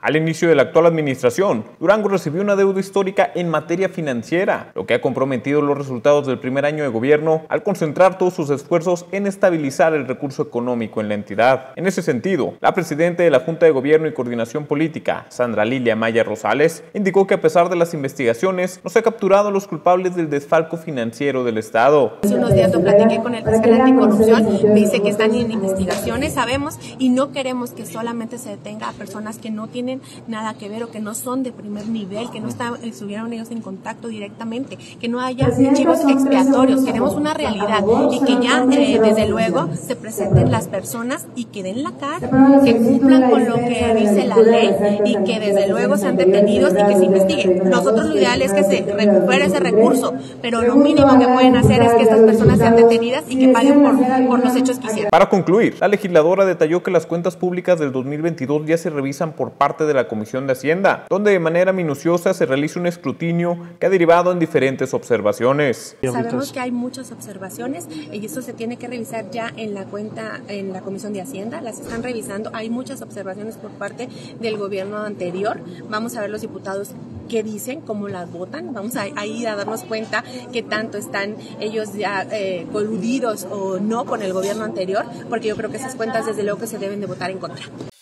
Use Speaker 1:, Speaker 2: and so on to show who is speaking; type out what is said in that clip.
Speaker 1: Al inicio de la actual administración, Durango recibió una deuda histórica en materia financiera, lo que ha comprometido los resultados del primer año de gobierno al concentrar todos sus esfuerzos en estabilizar el recurso económico en la entidad. En ese sentido, la presidenta de la Junta de Gobierno y Coordinación Política, Sandra Lilia Maya Rosales, indicó que a pesar de las investigaciones, no se ha capturado a los culpables del desfalco financiero del Estado.
Speaker 2: Hace unos días lo platiqué con el fiscal anticorrupción, me dice que están en investigaciones, sabemos, y no queremos que solamente se detenga a personas que no tienen nada que ver o que no son de primer nivel, que no estuvieron ellos en contacto directamente, que no haya chivos expiatorios. Queremos una realidad y que ya desde luego se presenten las personas y que den la cara, que cumplan con lo que dice la ley y que desde luego sean detenidos y que se investiguen. Nosotros lo ideal es que se recupere ese recurso, pero lo mínimo que pueden hacer es que estas personas sean detenidas y que paguen por los hechos que hicieron.
Speaker 1: Para concluir, la legisladora detalló que las cuentas públicas del 2022 ya se revisan por parte de la Comisión de Hacienda, donde de manera minuciosa se realiza un escrutinio que ha derivado en diferentes observaciones.
Speaker 2: Sabemos que hay muchas observaciones y eso se tiene que revisar ya en la cuenta, en la Comisión de Hacienda, las están revisando, hay muchas observaciones por parte del gobierno anterior. Vamos a ver los diputados qué dicen, cómo las votan, vamos a ir a darnos cuenta qué tanto están ellos ya coludidos o no con el gobierno anterior, porque yo creo que esas cuentas desde luego que se deben de votar en contra.